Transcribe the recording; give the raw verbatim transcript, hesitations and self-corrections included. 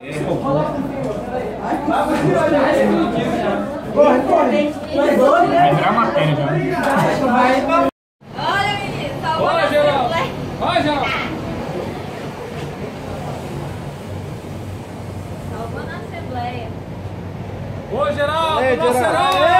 Corre, corre. Vai virar matéria já. Olha, menino, salvou a Geraldo. Vai, Geraldo. Salvando a Assembleia. Ô, Geraldo, Ei, nosso Geraldo. herói.